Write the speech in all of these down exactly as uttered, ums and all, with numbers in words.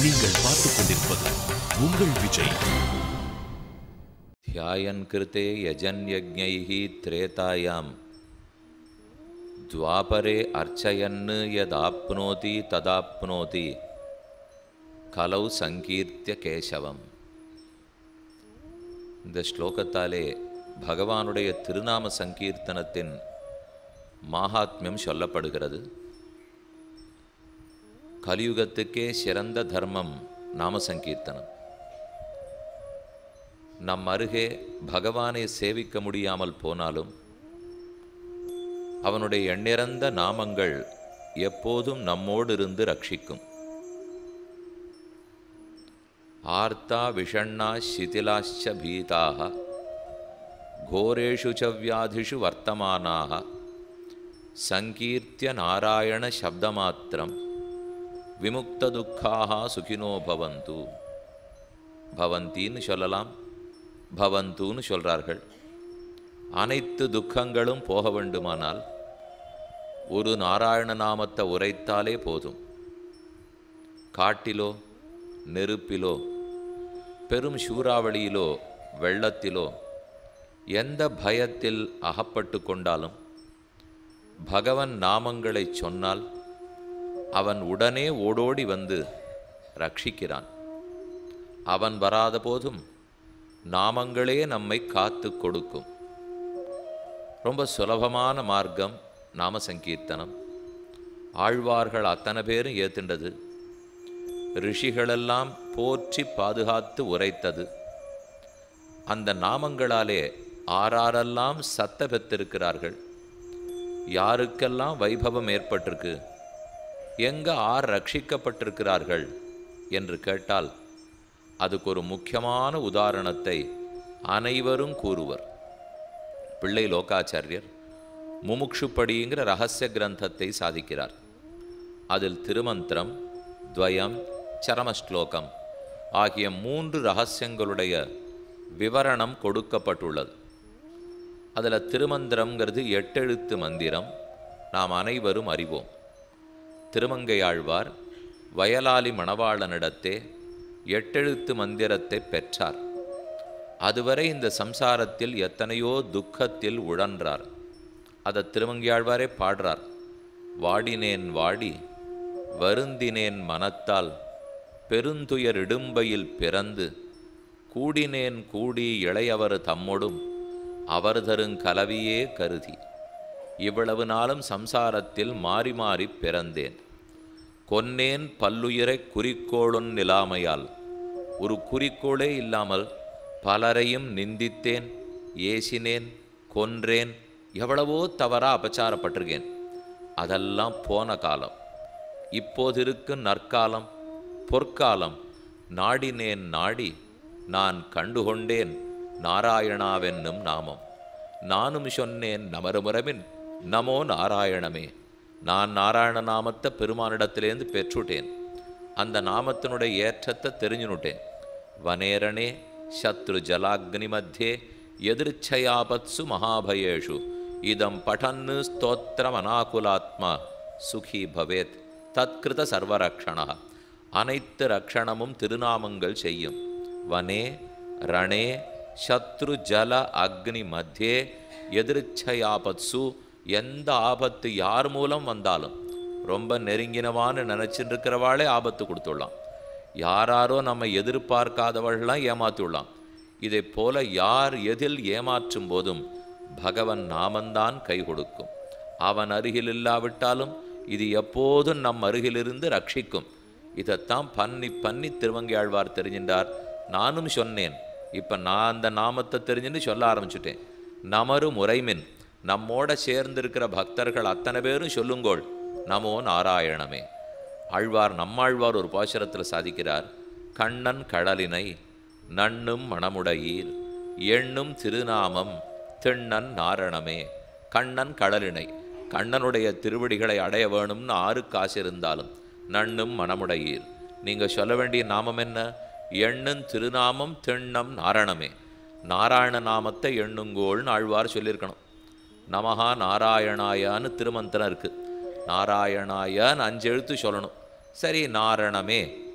நீங்கள் பார்த்துக் கொண்டிருப்பது உங்கள் விஜய். ध्यायन् कृते यजन्यज्ञैः त्रेतायां द्वापरे अर्चयन् यदाप्नोति तदाप्नोति कलौ संकीर्त्य केशवम्. இந்த ஸ்லோகத்தாலே பகவானுடைய திருநாம சங்கீர்த்தனத்தின் மாஹாத்மியம் சொல்லப்படுகிறது. கலியுகத்துக்கே சிறந்த தர்மம் நாம சங்கீர்த்தனம். நம் அருகே பகவானை சேவிக்க முடியாமல் போனாலும் அவனுடைய எண்ணிறந்த நாமங்கள் எப்போதும் நம்மோடு இருந்து ரட்சிக்கும். ஆர்த்தா விஷண்ணா சிதிலாச்ச பீதாக கோரேஷு ச வியாதிஷு வர்த்தமானாக சங்கீர்த்திய நாராயண சப்தமாத்திரம் விமுக்த துக்காக சுகினோ பவந்து. பவந்தின்னு சொல்லலாம், பவந்துன்னு சொல்கிறார்கள். அனைத்து துக்கங்களும் போக வேண்டுமானால் ஒரு நாராயண நாமத்தை உரைத்தாலே போதும். காட்டிலோ நெருப்பிலோ பெரும் சூறாவளியிலோ வெள்ளத்திலோ எந்த பயத்தில் அகப்பட்டு கொண்டாலும் பகவன் நாமங்களை சொன்னால் அவன் உடனே ஓடோடி வந்து ரட்சிக்கிறான். அவன் வராத போதும் நாமங்களே நம்மை காத்து கொடுக்கும். ரொம்ப சுலபமான மார்க்கம் நாம சங்கீர்த்தனம். ஆழ்வார்கள் அத்தனை பேரும் ஏத்துண்டது, ரிஷிகளெல்லாம் போற்றி பாதுகாத்து உரைத்தது. அந்த நாமங்களாலே ஆறாரெல்லாம் சத்த பெற்றிருக்கிறார்கள், யாருக்கெல்லாம் வைபவம் ஏற்பட்டிருக்கு, எங்க ஆர் ரட்சிக்கப்பட்டிருக்கிறார்கள் என்று கேட்டால் அதுக்கு ஒரு முக்கியமான உதாரணத்தை அனைவரும் கூறுவர். பிள்ளை லோகாச்சாரியர் முமுக்ஷுப்படிங்கிற ரகசிய கிரந்தத்தை சாதிக்கிறார். அதில் திருமந்திரம், துவயம், சரமஸ்லோகம் ஆகிய மூன்று ரகசியங்களுடைய விவரணம் கொடுக்கப்பட்டுள்ளது. அதில் திருமந்திரம்ங்கிறது எட்டெழுத்து மந்திரம், நாம் அனைவரும் அறிவோம். திருமங்கையாழ்வார் வயலாளி மணவாளனிடத்தே எட்டெழுத்து மந்திரத்தை பெற்றார். அதுவரை இந்த சம்சாரத்தில் எத்தனையோ துக்கத்தில் உழன்றார். அதை திருமங்கையாழ்வாரே பாடுறார். வாடினேன் வாடி வருந்தினேன் மனத்தால் பெருந்துயர் இடும்பையில் பிறந்து கூடினேன் கூடி இளையவர் தம்மொடும் அவர் தருங் கலவியே கருதி இவ்வளவு நாளும் சம்சாரத்தில் மாறி மாறி பிறந்தேன். கொன்னேன் பல்லுயிரை குறிக்கோளுன் நிலாமையால், ஒரு குறிக்கோளே இல்லாமல் பலரையும் நிந்தித்தேன், ஏசினேன், கொன்றேன், எவ்வளவோ தவறா அபச்சாரப்பட்டிருக்கேன். அதெல்லாம் போன காலம். இப்போது இருக்கும் நற்காலம், பொற்காலம். நாடினேன் நாடி நான் கண்டுகொண்டேன் நாராயணாவென்னும் நாமம். நானும் சொன்னேன் நமருமுறமின் நமோ நாராயணமே. நான் நாராயண நாமத்தை பெருமானிடத்திலேருந்து பெற்றுட்டேன். அந்த நாமத்தினுடைய ஏற்றத்தை தெரிஞ்சுனுட்டேன். வனேரணே சத்ரு ஜலாக்னி மத்தியே எதிர்ச்சயாபத்சு மகாபயேஷு இதம் படன்னு ஸ்தோத்திரம் அநாகுலாத்மா சுகி பவேத் தத்கிருத சர்வரக்ஷணா. அனைத்து ரக்ஷணமும் திருநாமங்கள் செய்யும். வனே ரணே சத்ரு ஜல அக்னி மத்தியே எதிர்ச்சயாபத்சு, எந்த ஆபத்து யார் மூலம் வந்தாலும் ரொம்ப நெருங்கினவான்னு நினச்சிட்டு இருக்கிறவாளே ஆபத்து கொடுத்துடலாம். யாராரோ நம்ம எதிர்பார்க்காதவர்கள்லாம் ஏமாற்றிடலாம். இதை போல யார் எதில் ஏமாற்றும் போதும் பகவன் நாமந்தான் கை கொடுக்கும். அவன் அருகில் இல்லாவிட்டாலும் இது எப்போதும் நம் அருகிலிருந்து ரட்சிக்கும். இதைத்தான் பன்னி பன்னி திருமங்கையாழ்வார் தெரிஞ்சின்றார். நானும் சொன்னேன், இப்போ நான் அந்த நாமத்தை தெரிஞ்சுன்னு சொல்ல ஆரம்பிச்சுட்டேன். நமரு முறைமின், நம்மோட சேர்ந்திருக்கிற பக்தர்கள் அத்தனை பேரும் சொல்லுங்கோள் நமோ நாராயணமே. ஆழ்வார் நம்மாழ்வார் ஒரு பாசுரத்தில் சாதிக்கிறார். கண்ணன் கடலினை நண்ணும் மணமுடையீர் எண்ணும் திருநாமம் திண்ணன் நாரணமே. கண்ணன் கடலினை, கண்ணனுடைய திருவடிகளை அடைய வேணும்னு ஆறு காசு இருந்தாலும் நண்ணும் மணமுடையீர், நீங்கள் சொல்ல வேண்டிய நாமம் என்ன? எண்ணும் திருநாமம் திண்ணம் நாரணமே. நாராயண நாமத்தை எண்ணுங்கோள்னு ஆழ்வார் சொல்லியிருக்கணும். நமஹா நாராயணாயான்னு திருமந்திரம் இருக்குது. நாராயணாயான்னு அஞ்சு எழுத்து சொல்லணும். சரி, நாரணமே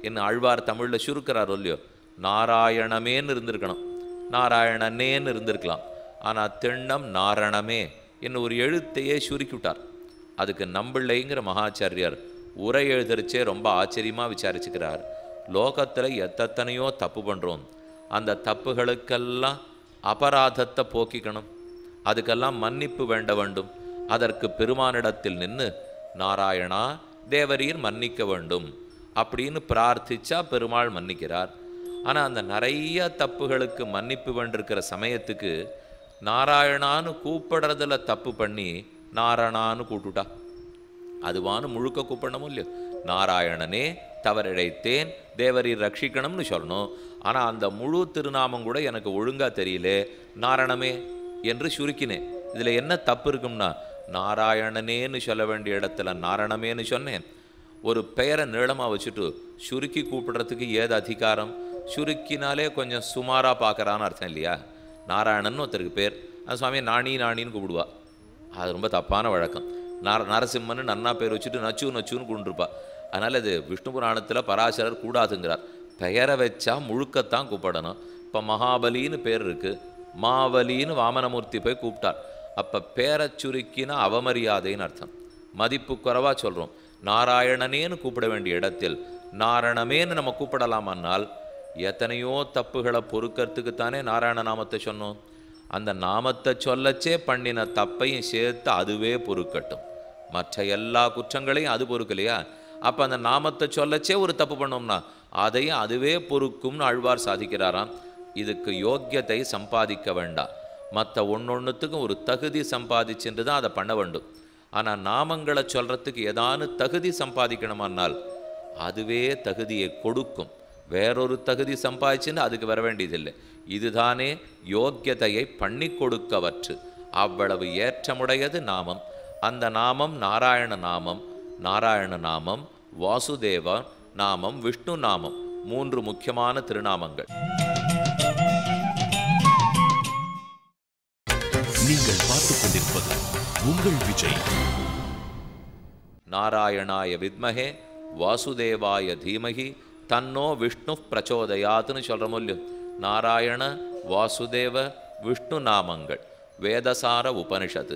என்ன ஆழ்வார் தமிழில் சுருக்கிறார் இல்லையோ, நாராயணமேன்னு இருந்திருக்கணும், நாராயணனேன்னு இருந்திருக்கலாம். ஆனால் திண்ணம் நாரணமே என்ன ஒரு எழுத்தையே சுருக்கிவிட்டார். அதுக்கு நம்பிள்ளைங்கிற மகாச்சாரியார் உரை எழுதரிச்சே ரொம்ப ஆச்சரியமாக விசாரிச்சுக்கிறார். லோகத்தில் எத்தனையோ தப்பு பண்ணுறோம், அந்த தப்புகளுக்கெல்லாம் அபராதத்தை போக்கிக்கணும், அதுக்கெல்லாம் மன்னிப்பு வேண்ட வேண்டும். அதற்கு பெருமானிடத்தில் நின்று நாராயணா தேவரீர் மன்னிக்க வேண்டும் அப்படின்னு பிரார்த்திச்சா பெருமாள் மன்னிக்கிறார். ஆனால் அந்த நிறைய தப்புகளுக்கு மன்னிப்பு வேண்டிருக்கிற சமயத்துக்கு நாராயணான்னு கூப்பிடுறதுல தப்பு பண்ணி நாராயணான்னு கூட்டுட்டா. அதுவான்னு முழுக்க கூப்பிடணும் இல்லையோ, நாராயணனே தவறிழைத்தேன் தேவரீர் ரட்சிக்கணும்னு சொல்லணும். ஆனால் அந்த முழு திருநாமம் கூட எனக்கு ஒழுங்காக தெரியல, நாராயணமே என்று சுருக்கினேன். இதில் என்ன தப்பு இருக்கும்னா, நாராயணனேன்னு சொல்ல வேண்டிய இடத்துல நாராயணமேன்னு சொன்னேன். ஒரு பெயரை நீளமாக வச்சுட்டு சுருக்கி கூப்பிடுறதுக்கு ஏது அதிகாரம்? சுருக்கினாலே கொஞ்சம் சுமாராக பார்க்குறான்னு அர்த்தம் இல்லையா? நாராயணன் ஒருத்தருக்கு பேர், அந்த சுவாமியை நாணி நாணின்னு கூப்பிடுவா, அது ரொம்ப தப்பான வழக்கம். நர நரசிம்மன்னு நன்னா பேர் வச்சுட்டு நச்சு நச்சுன்னு கூப்பிட்டுருப்பா. அதனால் இது விஷ்ணு புராணத்தில் பராசரர் கூடாதுங்கிறார். பெயரை வச்சா முழுக்கத்தான் கூப்பிடணும். இப்போ மகாபலின்னு பேர் இருக்குது, மாவலின்னு வாமனமூர்த்தி போய் கூப்பிட்டார். அப்போ பேரை சுருக்கினா அவமரியாதைன்னு அர்த்தம், மதிப்பு குறைவாக சொல்கிறோம். நாராயணனேன்னு கூப்பிட வேண்டிய இடத்தில் நாராயணமேன்னு நம்ம கூப்பிடலாமான்னால் எத்தனையோ தப்புகளை பொறுக்கிறதுக்குத்தானே நாராயண நாமத்தை சொன்னோம். அந்த நாமத்தை சொல்லச்சே பண்ணின தப்பையும் சேர்த்து அதுவே பொறுக்கட்டும், மற்ற எல்லா குற்றங்களையும் அது பொறுக்கலையா? அப்போ அந்த நாமத்தை சொல்லச்சே ஒரு தப்பு பண்ணோம்னா அதையும் அதுவே பொறுக்கும்னு ஆழ்வார் சாதிக்கிறாராம். இதுக்கு யோக்கியத்தை சம்பாதிக்க வேண்டாம், மற்ற ஒன்னொன்றுத்துக்கும் ஒரு தகுதி சம்பாதிச்சுட்டு தான் அதை பண்ண வேண்டும். ஆனால் நாமங்களை சொல்கிறதுக்கு ஏதானு தகுதி சம்பாதிக்கணுமானால் அதுவே தகுதியை கொடுக்கும். வேறொரு தகுதி சம்பாதிச்சுன்னு அதுக்கு வர வேண்டியதில்லை. இதுதானே யோக்கியதையை பண்ணி கொடுக்கவற்று. அவ்வளவு ஏற்றமுடையது நாமம். அந்த நாமம் நாராயண நாமம், நாராயண நாமம், வாசுதேவ நாமம், விஷ்ணு நாமம், மூன்று முக்கியமான திருநாமங்கள். நீங்கள் பார்த்துக் கொண்டிருப்பது உங்கள் விஜய். நாராயணாய வித்மஹே வாசுதேவாய தீமஹி தன்னோ விஷ்ணு பிரச்சோதயாத்துன்னு சொல்கிறோம் இல்லையோ. நாராயண வாசுதேவ விஷ்ணு நாமங்கள் வேதசார உபனிஷத்து,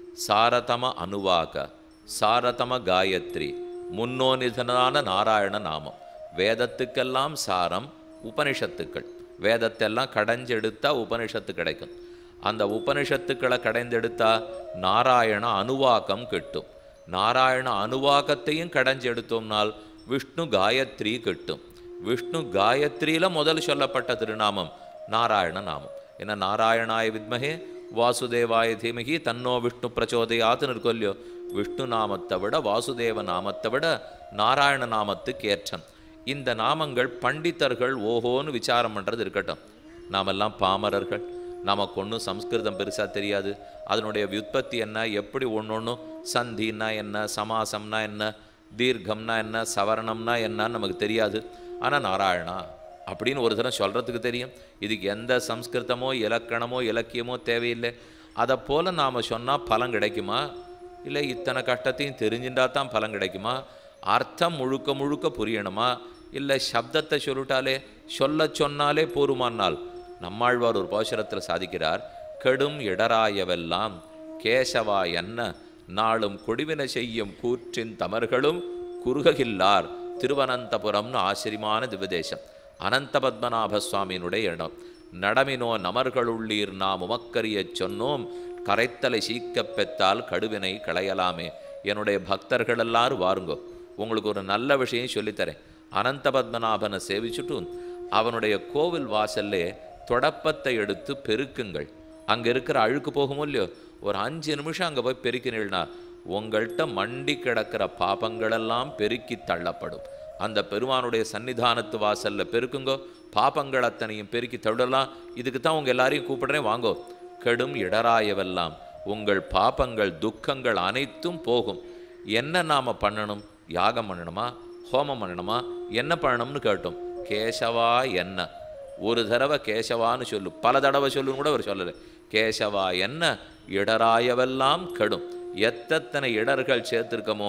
சாரதம அனுவாக, சாரதம காயத்ரி, முன்னோனிதனான நாராயண நாமம். வேதத்துக்கெல்லாம் சாரம் உபனிஷத்துக்கள். வேதத்தெல்லாம் கடைஞ்செடுத்தா உபனிஷத்து கிடைக்கும். அந்த உபனிஷத்துக்களை கடைந்தெடுத்தா நாராயண அனுவாக்கம் கிட்டும். நாராயண அனுவாக்கத்தையும் கடைஞ்செடுத்தோம்னால் விஷ்ணு காயத்ரி கிட்டும். விஷ்ணு காயத்ரியில் முதல் சொல்லப்பட்ட திருநாமம் நாராயண நாமம். ஏன்னா நாராயணாய வித்மஹே வாசுதேவாய தீமகி தன்னோ விஷ்ணு பிரச்சோதயாத்துன்னு இருக்கும் இல்லையோ. விஷ்ணு நாமத்தை விட வாசுதேவ நாமத்தை விட நாராயண நாமத்துக்கு ஏற்றம். இந்த நாமங்கள் பண்டிதர்கள் ஓஹோன்னு விசாரம் பண்ணுறது இருக்கட்டும். நாமெல்லாம் பாமரர்கள், நமக்கு ஒன்றும் சம்ஸ்கிருதம் பெருசாக தெரியாது. அதனுடைய வியுற்பத்தி என்ன, எப்படி ஒன்று ஒன்றும் சந்தின்னா என்ன, சமாசம்னா என்ன, தீர்க்கம்னா என்ன, சவரணம்னா என்னன்னு நமக்கு தெரியாது. ஆனால் நாராயணா அப்படின்னு ஒரு தரம் சொல்கிறதுக்கு தெரியும். இதுக்கு எந்த சம்ஸ்கிருதமோ இலக்கணமோ இலக்கியமோ தேவையில்லை. அதை போல் நாம் சொன்னால் பலன் கிடைக்குமா? இல்லை இத்தனை கஷ்டத்தையும் தெரிஞ்சுட்டா தான் பலன் கிடைக்குமா? அர்த்தம் முழுக்க முழுக்க புரியணுமா? இல்லை சப்தத்தை சொல்லிட்டாலே சொல்ல சொன்னாலே போருமானால்? நம்மாழ்வார் ஒரு பாசுரத்தில் சாதிக்கிறார், கெடும் இடராயவெல்லாம் கேசவா என்ன நாளும் கொடிவின செய்யும் கூற்றின் தமர்களும் குறுகில்லார் திருவனந்தபுரம்னு ஆச்சரியமான திவ்யதேசம். அனந்த பத்மநாப சுவாமியினுடைய இடம். நடமினோ நமர்களுள்ளீர் நாம் உமக்கரிய சொன்னோம் கரைத்தலை சீக்கப் பெற்றால் கடுவினை களையலாமே. என்னுடைய பக்தர்கள் எல்லாரும் வாருங்கோ, உங்களுக்கு ஒரு நல்ல விஷயம் சொல்லித்தரேன். அனந்த பத்மநாபனை சேவிச்சுட்டு அவனுடைய கோவில் வாசல்லே தொடப்பத்தை எடுத்து பெருக்குங்கள். அங்கே இருக்கிற அழுக்கு போகுமோ இல்லையோ, ஒரு அஞ்சு நிமிஷம் அங்கே போய் பெருக்கினீள்னா உங்கள்கிட்ட மண்டி கிடக்கிற பாபங்களெல்லாம் பெருக்கி தள்ளப்படும். அந்த பெருமானுடைய சன்னிதானத்து வாசலில் பெருக்குங்கோ, பாபங்கள் அத்தனையும் பெருக்கி தள்ளலாம். இதுக்கு தான் உங்கள் எல்லாரையும் கூப்பிடுறேன், வாங்கோ. கெடும் இடராயவெல்லாம் உங்கள் பாபங்கள் துக்கங்கள் அனைத்தும் போகும். என்ன நாம் பண்ணணும்? யாகம் பண்ணணுமா, ஹோமம் பண்ணணுமா, என்ன பண்ணணும்னு கேட்டோம். கேசவா என்ன ஒரு தடவை கேசவான்னு சொல்லு, பல தடவை சொல்லுன்னு கூட அவர் சொல்லலை. கேசவா என்ன இடராயவெல்லாம் கெடும். எத்தனை இடர்கள் சேர்த்திருக்கமோ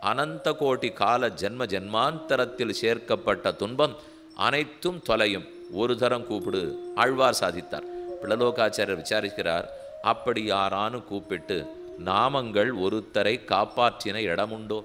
அனந்த கோடி கால ஜென்ம ஜென்மாந்தரத்தில் சேர்க்கப்பட்ட துன்பம் அனைத்தும் தொலையும், ஒரு தரம் கூப்பிடு ஆழ்வார் சாதித்தார். பிள்ளலோகாச்சாரியர் விசாரிக்கிறார், அப்படி யாரானு கூப்பிட்டு நாமங்கள் ஒருத்தரை காப்பாற்றின இடமுண்டோ?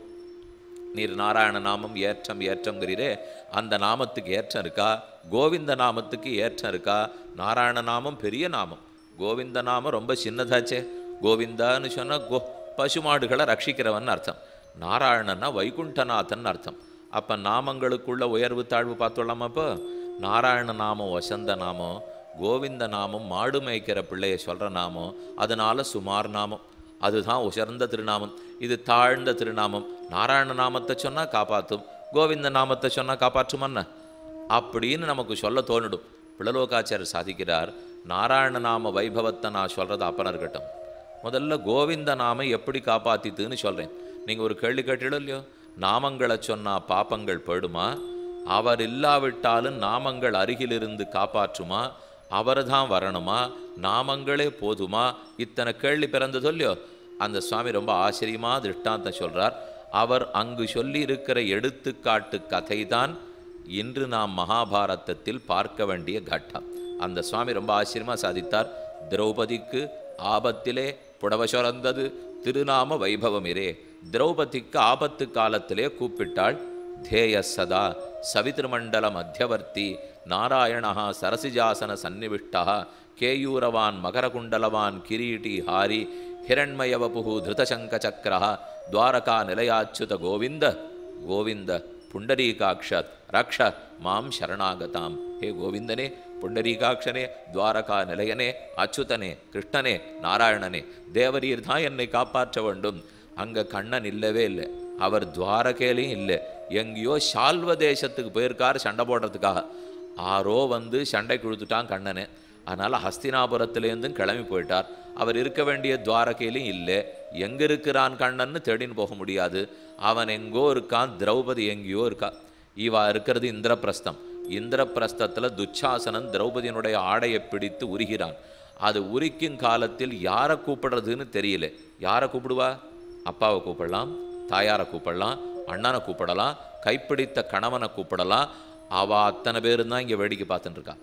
நீர் நாராயண நாமம் ஏற்றம் ஏற்றம்ங்கிறீரே, அந்த நாமத்துக்கு ஏற்றம் இருக்கா? கோவிந்த நாமத்துக்கு ஏற்றம் இருக்கா? நாராயண நாமம் பெரிய நாமம், கோவிந்த நாமம் ரொம்ப சின்னதாச்சே. கோவிந்தான்னு சொன்னால் கோ பசுமாடுகளை ரட்சிக்கிறவன் அர்த்தம், நாராயணன்னா வைகுண்டநாதன் அர்த்தம். அப்போ நாமங்களுக்குள்ள உயர்வு தாழ்வு பார்த்தோம்லாமா? அப்போ நாராயண நாமம் வசந்த நாமம், கோவிந்த நாமம் மாடு மேய்க்கிற பிள்ளைய சொல்கிற நாமம், அதனால சுமார் நாமம், அதுதான் உசர்ந்த திருநாமம். இது தாழ்ந்த திருநாமம். நாராயண நாமத்தை சொன்னால் காப்பாற்றும், கோவிந்த நாமத்தை சொன்னால் காப்பாற்றுமன்ன அப்படின்னு நமக்கு சொல்ல தோணிடும். பிள்ளலோகாச்சாரியர் சாதிக்கிறார், நாராயண நாம வைபவத்தை நான் சொல்கிறது அப்புறம் இருக்கட்டும், முதல்ல கோவிந்த நாமம் எப்படி காப்பாற்றித்துன்னு சொல்கிறேன். நீங்கள் ஒரு கேள்வி கேட்டீங்களோ இல்லையோ, நாமங்களை சொன்னால் பாப்பங்கள் போயிடுமா? அவர் இல்லாவிட்டாலும் நாமங்கள் அருகிலிருந்து காப்பாற்றுமா? அவர் தான் வரணுமா? நாமங்களே போதுமா? இத்தனை கேள்வி பிறந்ததோ இல்லையோ, அந்த சுவாமி ரொம்ப ஆச்சரியமாக திருஷ்டாந்தம் சொல்கிறார். அவர் அங்கு சொல்லி இருக்கிற எடுத்துக்காட்டு கதை தான் இன்று நாம் மகாபாரதத்தில் பார்க்க வேண்டிய கட்டம். அந்த சுவாமி ரொம்ப ஆச்சரியமாக சாதித்தார். திரௌபதிக்கு ஆபத்திலே புடவ சொரந்தது திருநாம வைபவமிரே. திரௌபதிக்கு ஆபத்து காலத்திலே கூப்பிட்டாள். தேய சதா சவிதிருமண்டல மத்தியவர்த்தி நாராயணா சரசிஜாசன சந்நிவிஷ்டா கேயூரவான் மகரகுண்டலவான் கிரீட்டி ஹாரி ஹிரண்மயவபு திருதசங்க சக்கர துவாரகா நிலையாச்சுத கோவிந்த கோவிந்த புண்டரீகாக்ஷத் ரக்ஷ மாம் சரணாகதாம். ஹே கோவிந்தனே, புண்டரீகாட்சனே, துவாரகா நிலையனே, அச்சுதனே, கிருஷ்ணனே, நாராயணனே, தேவரீர் தான் என்னை காப்பாற்ற வேண்டும். அங்கே கண்ணன் இல்லவே இல்லை, அவர் துவாரகையிலையும் இல்லை, எங்கேயோ சால்வ தேசத்துக்கு போயிருக்கார் சண்டை போடுறதுக்காக. ஆரோ வந்து சண்டை கொடுத்துட்டான் கண்ணனே. அதனால் ஹஸ்தினாபுரத்துலேருந்தும் கிளம்பி போயிட்டார். அவர் இருக்க வேண்டிய துவாரகையிலையும் இல்லை. எங்கே இருக்கிறான் கண்ணன்னு தேடின்னு போக முடியாது. அவன் எங்கோ இருக்கான், திரௌபதி எங்கேயோ இருக்கா. இவா இருக்கிறது இந்திரபிரஸ்தம். இந்திரபிரஸ்தத்தில் துச்சாசனன் திரௌபதியினுடைய ஆடையை பிடித்து உரிகிறான். அது உரிக்கும் காலத்தில் யாரை கூப்பிடுறதுன்னு தெரியல. யாரை கூப்பிடுவா? அப்பாவை கூப்பிடலாம், தாயாரை கூப்பிடலாம், அண்ணனை கூப்பிடலாம், கைப்பிடித்த கணவனை கூப்பிடலாம். அவள் அத்தனை பேரும் தான் இங்கே வேடிக்கை பார்த்துட்டு இருக்கா.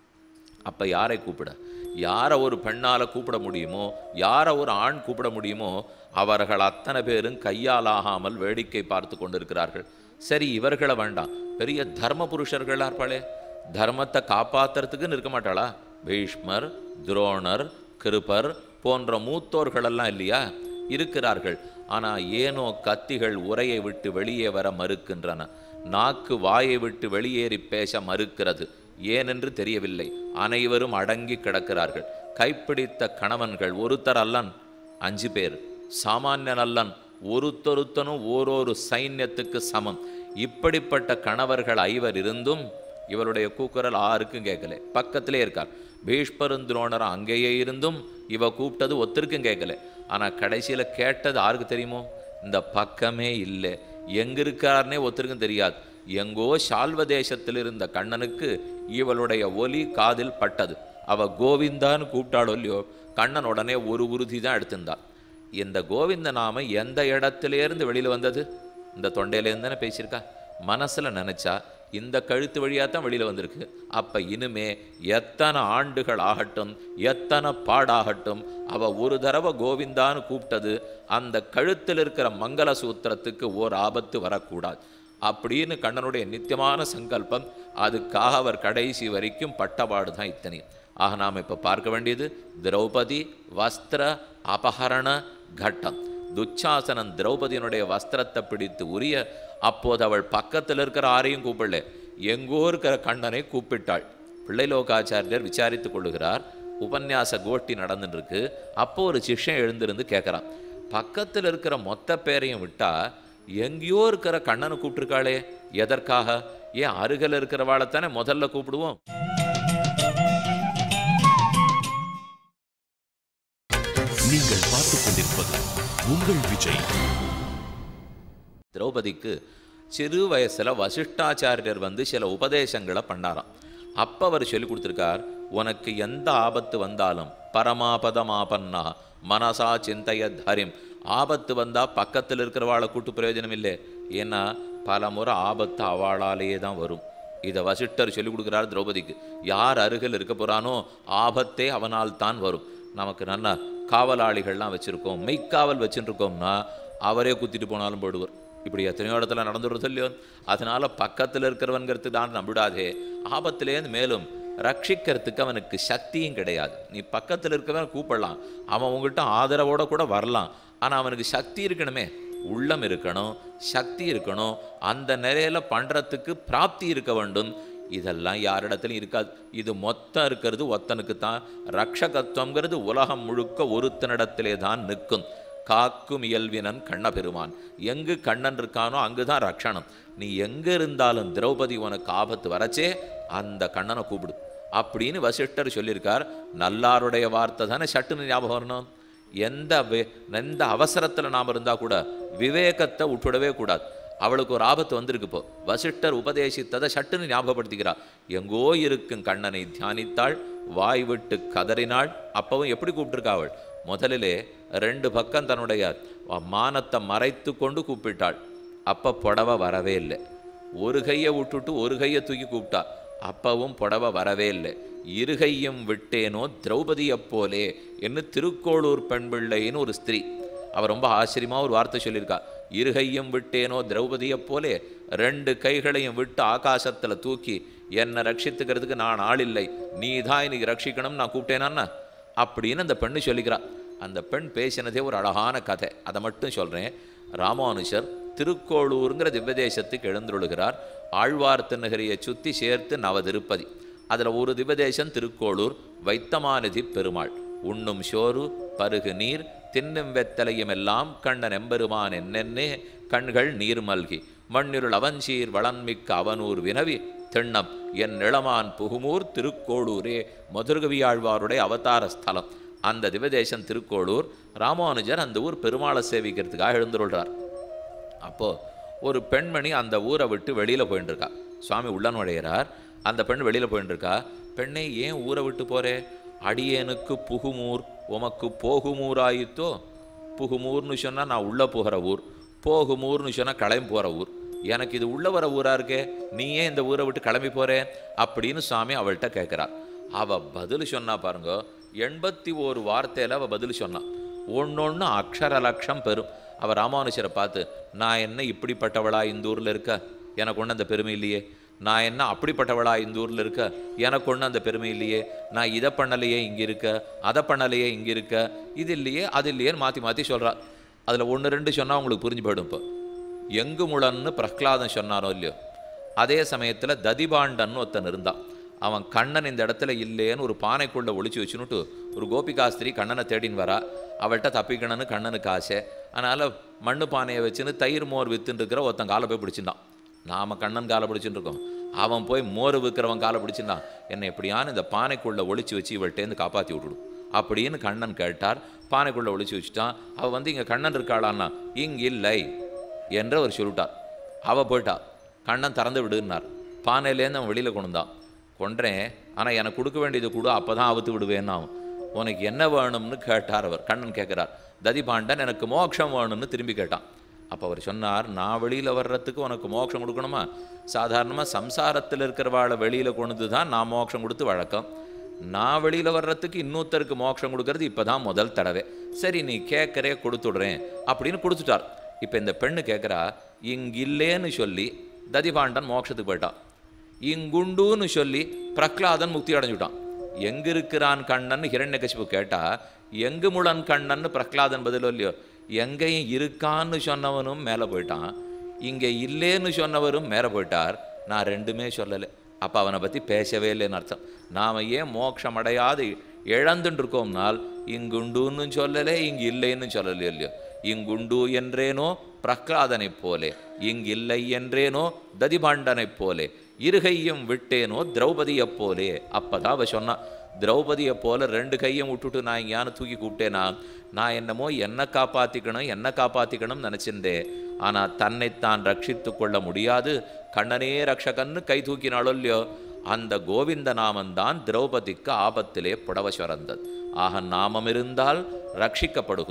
அப்போ யாரை கூப்பிட? யாரை ஒரு பெண்ணால் கூப்பிட முடியுமோ, யாரை ஒரு ஆண் கூப்பிட முடியுமோ, அவர்கள் அத்தனை பேரும் கையாலாகாமல் வேடிக்கை பார்த்து கொண்டிருக்கிறார்கள். சரி, இவர்களை வேண்டாம், பெரிய தர்ம புருஷர்களாக இருப்பாளே, தர்மத்தை காப்பாற்றுறதுக்குன்னு இருக்க மாட்டாளா? பீஷ்மர், துரோணர், கிருபர் போன்ற மூத்தோர்களெல்லாம் இல்லையா? இருக்கிறார்கள். ஆனால் ஏனோ கத்திகள் உரையை விட்டு வெளியே வர மறுக்கின்றன, நாக்கு வாயை விட்டு வெளியேறி பேச மறுக்கிறது. ஏனென்று தெரியவில்லை. அனைவரும் அடங்கி கிடக்கிறார்கள். கைப்பிடித்த கணவன்கள் ஒருத்தர் அல்லன், அஞ்சு பேர். சாமானியன் அல்லன், ஒருத்தொருத்தனும் ஓரொரு சைன்யத்துக்கு சமம். இப்படிப்பட்ட கணவர்கள் ஐவர் இருந்தும் இவருடைய கூக்குரல் ஆருக்கும் கேட்கல. பக்கத்திலே இருக்கார். பீஷ்மரும் துரோணரும் அங்கேயே இருந்தும் இவ கூப்பிட்டது ஒருத்தருக்கும் கேட்கல. ஆனால் கடைசியில் கேட்டது யாருக்கு தெரியுமோ? இந்த பக்கமே இல்லை, எங்கே இருக்காருன்னே ஒருத்தருக்கும் தெரியாது. எங்கோ சால்வ தேசத்தில் இருந்த கண்ணனுக்கு இவளுடைய ஒலி காதில் பட்டது. அவ கோவிந்தான்னு கூப்பிட்டாளோ இல்லையோ, கண்ணன் உடனே ஒரு உறுதி தான் எடுத்திருந்தாள். இந்த கோவிந்த நாம எந்த இடத்துலேருந்து வெளியில் வந்தது? இந்த தொண்டையிலேருந்து தானே பேசியிருக்கா. மனசில் நினச்சா இந்த கழுத்து வழியாக தான் வெளியில் வந்திருக்கு. அப்போ இனிமே எத்தனை ஆண்டுகள் ஆகட்டும், எத்தனை பாடாகட்டும், அவள் ஒரு தடவை கோவிந்தான்னு கூப்பிட்டது அந்த கழுத்தில் இருக்கிற மங்கள சூத்திரத்துக்கு ஓர் ஆபத்து வரக்கூடாது அப்படின்னு கண்ணனுடைய நித்தியமான சங்கல்பம். அதுக்காக அவர் கடைசி வரைக்கும் பட்டபாடு தான் இத்தனையும். ஆக நாம் இப்போ பார்க்க வேண்டியது திரௌபதி வஸ்திர அபகரண கட்டம். துச்சாசனன் திரௌபதியினுடைய வஸ்திரத்தை பிடித்து உரிய, அப்போது அவள் பக்கத்தில் இருக்கிற ஆரையும் கூப்பிடல, எங்கோ இருக்கிற கண்ணனை கூப்பிட்டாள். பிள்ளைலோகாச்சாரியர் விசாரித்து கொள்ளுகிறார். உபன்யாச கோஷ்டி நடந்துருக்கு. அப்போ ஒரு சிஷ்யன் எழுந்திருந்து கேட்குறான், பக்கத்தில் இருக்கிற மொத்த பேரையும் விட்டா எங்கேயோ இருக்கிற கண்ணனை கூப்பிட்டுருக்காளே, எதற்காக? ஏன் அருகில் இருக்கிறவாளை தானே முதல்ல கூப்பிடுவோம்? நீங்கள் பார்த்துக் கொண்டிருப்பது உங்கள் விஜய். திரௌபதிக்கு சிறு வயசுல வசிஷ்டாச்சாரியர் வந்து சில உபதேசங்களை பண்ணாராம். அப்போ அவர் சொல்லி கொடுத்துருக்கார், உனக்கு எந்த ஆபத்து வந்தாலும் பரமாபதமாபன்னா மனசா சிந்தைய தரிம் ஆபத்து வந்தால் பக்கத்தில் இருக்கிறவாளை கூட்டு பிரயோஜனம் இல்லை. ஏன்னா பல முறை ஆபத்து அவளாலேயே தான் வரும். இதை வசிஷ்டர் சொல்லிக் கொடுக்குறார் திரௌபதிக்கு. யார் அருகில் இருக்க போகிறானோ ஆபத்தே அவனால் தான் வரும். நமக்கு நல்ல காவலாளிகள்லாம் வச்சுருக்கோம், மெய்க்காவல் வச்சுருக்கோம்னா அவரே குத்திட்டு போனாலும் போடுவார். இப்படி எத்தனையோ இடத்துல நடந்துடுறது இல்லையோ. அதனால் பக்கத்தில் இருக்கிறவங்கிறது தான் நம்பிடாதே. ஆபத்துலேருந்து மேலும் ரட்சிக்கிறதுக்கு அவனுக்கு சக்தியும் கிடையாது. நீ பக்கத்தில் இருக்கவன் கூப்பிடலாம், அவன் உங்கள்கிட்ட ஆதரவோடு கூட வரலாம். ஆனால் அவனுக்கு சக்தி இருக்கணுமே, உள்ளம் இருக்கணும், சக்தி இருக்கணும். அந்த நிலையில் பண்ணுறதுக்கு பிராப்தி இருக்க வேண்டும். இதெல்லாம் யாரிடத்துலையும் இருக்காது. இது மொத்தம் இருக்கிறது ஒத்தனுக்கு தான். ரக்ஷகத்துவங்கிறது உலகம் முழுக்க ஒருத்தனிடத்திலே தான் நிற்கும். காக்கும் இயல்வினன் கண்ண பெருமான். எங்கு கண்ணன் இருக்கானோ அங்குதான் ரக்ஷணம். நீ எங்கே இருந்தாலும் திரௌபதி உனக்கு ஆபத்து வரச்சே அந்த கண்ணனை கூப்பிடு அப்படின்னு வசிஷ்டர் சொல்லியிருக்கார். நல்லாருடைய வார்த்தை தானே சட்டுன்னு ஞாபகம் வரணும். எந்த எந்த அவசரத்தில் நாம் இருந்தால் கூட விவேகத்தை விட்டுடவே கூடாது. அவளுக்கு ஒரு ஆபத்து வந்திருக்கு. இப்போ வசிஷ்டர் உபதேசித்ததை சட்டுன்னு ஞாபகப்படுத்திக்கிறாள். எங்கோ இருக்கும் கண்ணனை தியானித்தாள், வாய் விட்டு கதறினாள். அப்பவும் எப்படி கூப்பிட்டுருக்கா அவள்? முதலிலே ரெண்டு பக்கம் தன்னுடைய மானத்தை மறைத்து கொண்டு கூப்பிட்டாள். அப்போ புடவை வரவே இல்லை. ஒரு கையை விட்டுட்டு ஒரு கையை தூக்கி கூப்பிட்டா. அப்பவும் புடவை வரவே இல்லை. இருகையும் விட்டேனோ திரௌபதியை போலே என்று திருக்கோளூர் பெண் பிள்ளைன்னு ஒரு ஸ்திரீ, அவர் ரொம்ப ஆச்சரியமாக ஒரு வார்த்தை சொல்லியிருக்கா. இருகையும் விட்டேனோ திரௌபதியை போலே, ரெண்டு கைகளையும் விட்டு ஆகாசத்தில் தூக்கி என்னை ரட்சித்துக்கிறதுக்கு நான் ஆள் இல்லை, நீ தான் இன்னைக்கு ரட்சிக்கணும் நான் கூப்பிட்டேனான்னா அப்படின்னு அந்த பெண்ணு சொல்லிக்கிறாள். அந்த பெண் பேசினதே ஒரு அழகான கதை. அதை மட்டும் சொல்கிறேன். ராமானுஜர் திருக்கோளூருங்கிற திவ்யதேசத்துக்கு எழுந்துள்ளுகிறார். ஆழ்வார் திருநகரியை சுற்றி சேர்த்து நவதிருப்பதி. அதில் ஒரு திவ்யதேசம் திருக்கோளூர். வைத்தமாநிதி பெருமாள். உண்ணும் சோறு பருகு நீர் தின்னும் வெத்தலையும் எல்லாம் கண்ணன் எம்பெருமான் என்னென்னே கண்கள் நீர் மல்கி மண்ணிருள் அவஞ்சீர் வளன்மிக்க அவனூர் வினவி திண்ணம் என் நிளமான் புகுமூர் திருக்கோளூரே. மதுரகவியாழ்வாருடைய அவதார ஸ்தலம் அந்த திவ்யதேசம் திருக்கோளூர். ராமானுஜர் அந்த ஊர் பெருமாளை சேவிக்கிறதுக்காக எழுந்துள்ளார். அப்போது ஒரு பெண்மணி அந்த ஊரை விட்டு வெளியில் போயின்னு இருக்கா. சுவாமி உள்ள நுழையிறார். அந்த பெண் வெளியில் போயின்னு இருக்கா. பெண்ணை ஏன் ஊரை விட்டு போகிறே? அடியேனுக்கு புகுமூர் உமக்கு போகுமூராயித்தோ. புகுமூர்னு சொன்னால் நான் உள்ளே போகிற ஊர், போகுமூர்னு சொன்னால் கிளம்பி போகிற ஊர். எனக்கு இது உள்ளே வர ஊராக இருக்கே, நீ ஏன் இந்த ஊரை விட்டு கிளம்பி போகிறேன் அப்படின்னு சுவாமி அவள்கிட்ட கேட்குறார். அவள் பதில் சொன்னா பாருங்க, எண்பத்தி ஓரு வார்த்தையில் அவள் பதில் சொன்னான். ஒன்னொன்று அக்ஷர லட்சம் பெரும். அவள் ராமானுஜரை பார்த்து, நான் என்ன இப்படிப்பட்டவளா இந்த ஊரில் இருக்க, எனக்கு ஒன்று அந்த பெருமை இல்லையே. நான் என்ன அப்படிப்பட்டவளா இந்த ஊரில் இருக்க, எனக்கு ஒன்று அந்த பெருமை இல்லையே. நான் இதை பண்ணலையே இங்கே இருக்க, அதை பண்ணலையே இங்கே இருக்க, இது இல்லையே அது இல்லையேன்னு மாற்றி மாற்றி சொல்கிறா. அதில் ஒன்று ரெண்டு சொன்னால் உங்களுக்கு புரிஞ்சு போயிடும். இப்போ எங்கு முளன்னு பிரஹ்லாதன் சொன்னாரோ இல்லையோ, அதே சமயத்தில் ததிபாண்டன் ஒருத்தன் இருந்தான். அவன் கண்ணன் இந்த இடத்துல இல்லையேன்னு ஒரு பானைக்குள்ளே ஒழிச்சு வச்சுன்னுட்டு ஒரு கோபிகாஸ்திரி கண்ணனை தேடின்னு வரா. அவள்கிட்ட தப்பிக்கணும்னு கண்ணனுக்கு ஆசை. அதனால் மண்ணு பானையை வச்சுன்னு தயிர் மோர் வித்துன்னு இருக்கிற ஒருத்தன் காலை போய் பிடிச்சிருந்தான். நாம் கண்ணன் காலை பிடிச்சின்னு இருக்கோம், அவன் போய் மோர் விற்கிறவன் காலை பிடிச்சிருந்தான். என்னை எப்படியான்னு இந்த பானைக்குள்ளே ஒழிச்சு வச்சு இவள்கிட்டேருந்து காப்பாற்றி விட்டுடும் அப்படின்னு கண்ணன் கேட்டார். பானைக்குள்ளே ஒழிச்சு வச்சுட்டான். அவள் வந்து இங்கே கண்ணன் இருக்காளான்னா இங்கே இல்லை என்று அவர் சொல்லிட்டார். அவள் போயிட்டா. கண்ணன் திறந்து விடுன்னார். பானையிலேருந்து அவன் வெளியில் கொண்டுந்தான். கொன்றேன், ஆனால் எனக்கு கொடுக்க வேண்டியது கூட அப்போ தான் அவுத்து விடுவேன்னு ஆகும். உனக்கு என்ன வேணும்னு கேட்டார் அவர். கண்ணன் கேட்குறார். ததிபாண்டன் எனக்கு மோட்சம் வேணும்னு திரும்பி கேட்டான். அப்போ அவர் சொன்னார், நான் வெளியில் வர்றதுக்கு உனக்கு மோட்சம் கொடுக்கணுமா? சாதாரணமாக சம்சாரத்தில் இருக்கிறவாளை வெளியில் கொண்டு தான் நான் மோட்சம் கொடுத்து வழக்கம். நான் வெளியில் வர்றதுக்கு இன்னொருத்தருக்கு மோட்சம் கொடுக்கறது இப்போ தான் முதல் தடவை. சரி நீ கேட்குறே கொடுத்துடுறேன் அப்படின்னு கொடுத்துட்டார். இப்போ இந்த பெண்ணு கேட்குறா, இங்கில்லேன்னு சொல்லி ததிபாண்டன் மோட்சத்துக்கு போயிட்டான். இங்குண்டுன்னு சொல்லி பிரஹ்லாதன் முக்தி அடைஞ்சுட்டான். எங்கே இருக்கிறான் கண்ணன் ஹிரண்யகசிபு கேட்டால் எங்கு முழன் கண்ணன்னு பிரஹ்லாதன் பதிலோ இல்லையோ, எங்கேயும் இருக்கான்னு சொன்னவனும் மேலே போயிட்டான், இங்கே இல்லேன்னு சொன்னவரும் மேலே போயிட்டார். நான் ரெண்டுமே சொல்லலை. அப்போ அவனை பற்றி பேசவே இல்லைன்னு அர்த்தம். நாம் ஏன் மோட்சம் அடையாது இழந்துட்டு இருக்கோம்னால் இங்குண்டுன்னு சொல்லலை, இங்கு இல்லைன்னு சொல்லலையோ இல்லையோ. இங்குண்டு என்றேனோ பிரஹ்லாதனைப் போலே, இங்கில்லை என்றேனோ ததிபாண்டனைப் போலே, இருகையும் விட்டேனோ திரௌபதியைப் போலே. அப்போதான் அவ சொன்னான், திரௌபதியை போல ரெண்டு கையும் விட்டுட்டு நான் இங்கேயானு தூக்கி கூப்பிட்டேனா, நான் என்னமோ என்னை காப்பாற்றிக்கணும் என்னை காப்பாற்றிக்கணும்னு நினச்சிருந்தேன். ஆனால் தன்னைத்தான் ரட்சித்து கொள்ள முடியாது, கண்ணனே ரக்ஷகன்னு கை தூக்கினாலோ இல்லையோ, அந்த கோவிந்த நாமந்தான் திரௌபதிக்கு ஆபத்திலே புடவ சுரந்தது. ஆக நாமம் இருந்தால் ரட்சிக்கப்படுகிறோம்,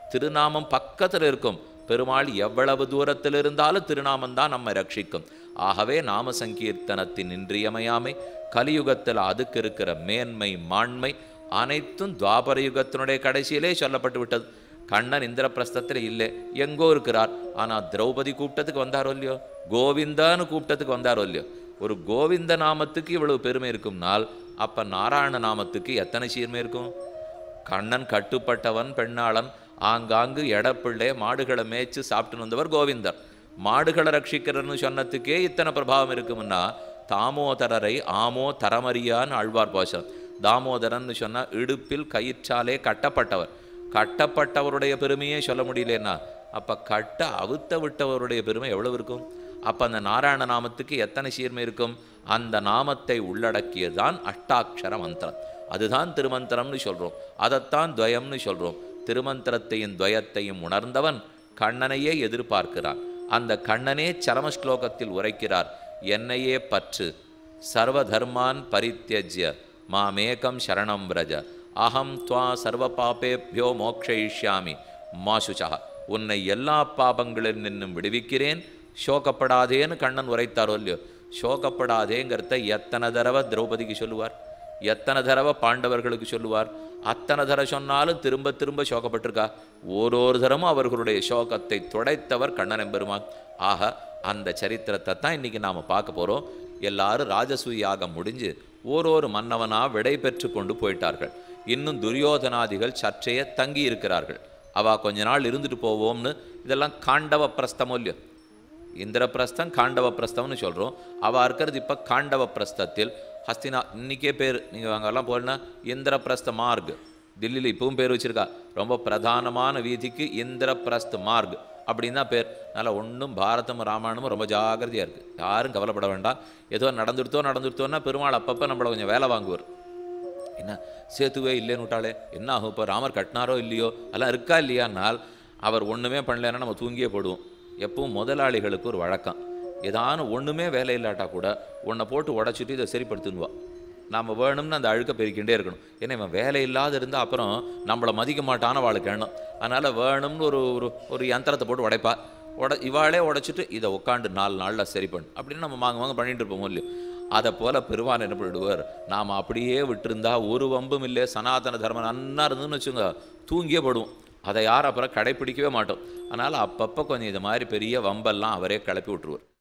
திருநாமம் பக்கத்தில் இருக்கும். பெருமாள் எவ்வளவு தூரத்தில் இருந்தாலும் திருநாமம் தான் நம்ம ரட்சிக்கும். ஆகவே நாம சங்கீர்த்தனத்தின் இன்றியமையாமை, கலியுகத்தில் அதுக்கு இருக்கிற மேன்மை மாண்மை அனைத்தும் துவாபர யுகத்தினுடைய கடைசியிலே சொல்லப்பட்டு விட்டது. கண்ணன் இந்திரபிரஸ்தத்தில் இல்லை, எங்கோ இருக்கிறார். ஆனால் திரௌபதி கூப்பிட்டதுக்கு வந்தாரோ இல்லையோ, கோவிந்தான்னு கூப்பிட்டதுக்கு வந்தாரோ இல்லையோ. ஒரு கோவிந்த நாமத்துக்கு இவ்வளவு பெருமை இருக்கும்னால் அப்போ நாராயண நாமத்துக்கு எத்தனை சீர்மை இருக்கும்? கண்ணன் கட்டுப்பட்டவன் பெண்ணாளன், ஆங்காங்கு எடப்பிள்ளை மாடுகளை மேய்ச்சி சாப்பிட்டு வந்தவர் கோவிந்தர். மாடுகளை ரட்சிக்கிறன்னு சொன்னதுக்கே இத்தனை பிரபாவம் இருக்கும்னா தாமோதரரை ஆமோ தரமறியான்னு ஆழ்வார் பாசம். தாமோதரன் சொன்னால் இடுப்பில் கயிற்றாலே கட்டப்பட்டவர். கட்டப்பட்டவருடைய பெருமையே சொல்ல முடியலன்னா அப்போ கட்ட அவுத்த விட்டவருடைய பெருமை எவ்வளவு இருக்கும்? அப்போ அந்த நாராயண நாமத்துக்கு எத்தனை சீர்மை இருக்கும்? அந்த நாமத்தை உள்ளடக்கியதுதான் அஷ்டாட்சர மந்திரம். அதுதான் திருமந்திரம்னு சொல்கிறோம். அதைத்தான் துவயம்னு சொல்கிறோம். திருமந்திரத்தையும் துவயத்தையும் உணர்ந்தவன் கண்ணனையே எதிர்பார்க்கிறான். அந்த கண்ணனே சரம ஸ்லோகத்தில் உரைக்கிறார், என்னையே பற்று, சர்வ தர்மான் பரித்யஜ்ய மாமேகம் சரணம் பிரஜ, அகம் துவா சர்வ பாபேபியோ மோக்ஷயிஷ்யாமி மாசுச்சா. உன்னை எல்லா பாபங்களில் நின்னும் விடுவிக்கிறேன், சோகப்படாதேன்னு கண்ணன் உரைத்தாரோ இல்லையோ. சோகப்படாதேங்கிறத எத்தனை தடவை திரௌபதிக்கு சொல்லுவார், எத்தனை தடவை பாண்டவர்களுக்கு சொல்லுவார். அத்தனை தடவை சொன்னாலும் திரும்ப திரும்ப சோகப்பட்டிருக்கா. ஓரொரு தரமும் அவர்களுடைய சோகத்தை துடைத்தவர் கண்ணன் எம்பெருமான். ஆக அந்த சரித்திரத்தை தான் இன்றைக்கி நாம் பார்க்க போகிறோம். எல்லாரும் ராஜசூயாகம் முடிஞ்சு ஓரொரு மன்னவனாக விடை பெற்று கொண்டு போயிட்டார்கள். இன்னும் துரியோதனாதிகள் சற்றைய தங்கி இருக்கிறார்கள். அவள் கொஞ்ச நாள் இருந்துட்டு போவோம்னு இதெல்லாம் காண்டவ பிரஸ்தமோ இந்திரபிரஸ்தம் காண்டவ பிரஸ்தம்னு சொல்கிறோம். அவள் இருக்கிறது இப்போ காண்டவ பிரஸ்தத்தில் ஹஸ்தினா. இன்றைக்கே பேர் நீங்கள் அங்கெல்லாம் போனால் இந்திரபிரஸ்த மார்க், தில்லியில் இப்பவும் பேர் வச்சுருக்கா. ரொம்ப பிரதானமான வீதிக்கு இந்திரபிரஸ்த மார்க் அப்படின்னு தான் பேர். அதனால் ஒன்றும் பாரதமும் ராமாயணமும் ரொம்ப ஜாகிரதையாக இருக்குது. யாரும் கவலைப்பட வேண்டாம். ஏதோ நடந்துடுத்தோ நடந்துடுத்தோன்னா பெருமாள் அப்பப்போ நம்மளை கொஞ்சம் வேலை வாங்குவார். என்ன சேத்துவே இல்லைன்னு விட்டாலே என்ன ஆகும்? இப்போ ராமர் கட்டினாரோ இல்லையோ அதெல்லாம் இருக்கா இல்லையானால் அவர் ஒன்றுமே பண்ணலைன்னா நம்ம தூங்கியே போடுவோம். எப்பவும் முதலாளிகளுக்கு ஒரு வழக்கம், ஏதானு ஒன்றுமே வேலை இல்லாட்டா கூட ஒன்றை போட்டு உடச்சிட்டு இதை சரிப்படுத்தினுவா. நாம் வேணும்னு அந்த அழுக்க பெருக்கின்றே இருக்கணும். ஏன்னா இவன் வேலை இல்லாத இருந்தால் அப்புறம் நம்மளை மதிக்க மாட்டான அவளுக்கு எண்ணம். அதனால் வேணும்னு ஒரு ஒரு ஒரு யந்திரத்தை போட்டு உடைப்பா. உட இவாளே உடைச்சிட்டு இதை உட்காண்டு நாலு நாளில் சரி பண்ணு அப்படின்னு நம்ம வாங்க வாங்க பண்ணிட்டு இருப்போம் இல்லையோ. அதை போல் பெருமான் என்ன பண்ணிவிடுவார், நாம் அப்படியே விட்டுருந்தா ஒரு வம்பும் இல்லை, சனாதன தர்மம் நன்னா இருந்துன்னு வச்சுங்க தூங்கியே போடுவோம். அதை யாரும் அப்புறம் கடைப்பிடிக்கவே மாட்டோம். அதனால் அப்பப்போ கொஞ்சம் இது மாதிரி பெரிய வம்பெல்லாம் அவரே கிளப்பி விட்டுருவார்.